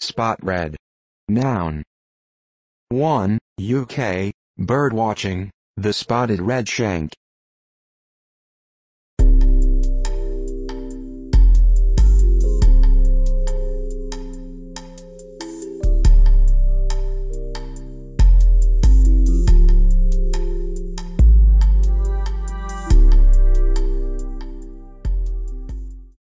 spot red. Noun. 1. UK, birdwatching, the spotted redshank.